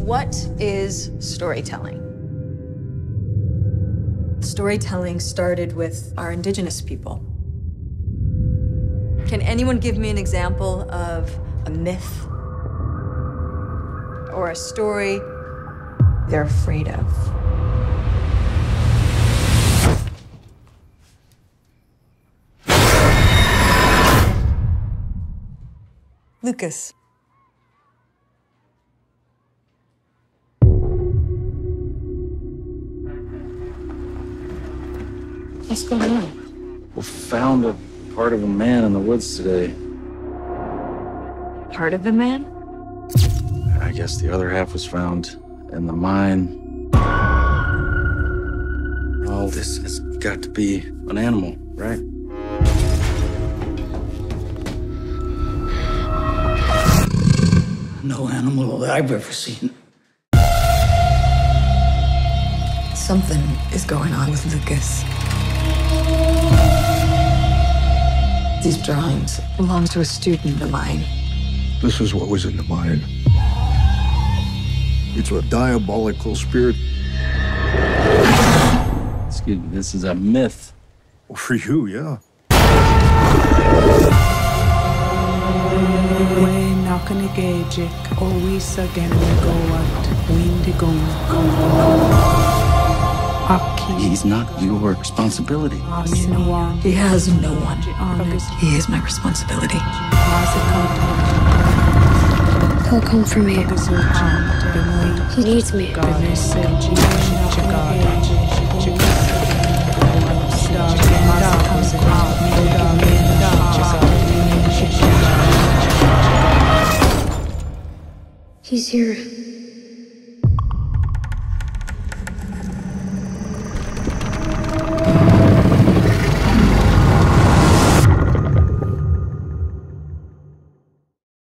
What is storytelling? Storytelling started with our indigenous people. Can anyone give me an example of a myth or a story they're afraid of? Lucas. What's going on? We found a part of a man in the woods today. Part of the man? I guess the other half was found in the mine. All this has got to be an animal, right? No animal that I've ever seen. Something is going on with Lucas. These drawings belong to a student of mine. This is what was in the mine. It's a diabolical spirit. Excuse me, this is a myth. Well, for you, yeah. He's not your responsibility. He has no one. He is my responsibility. He'll come for me. He needs me. He's here.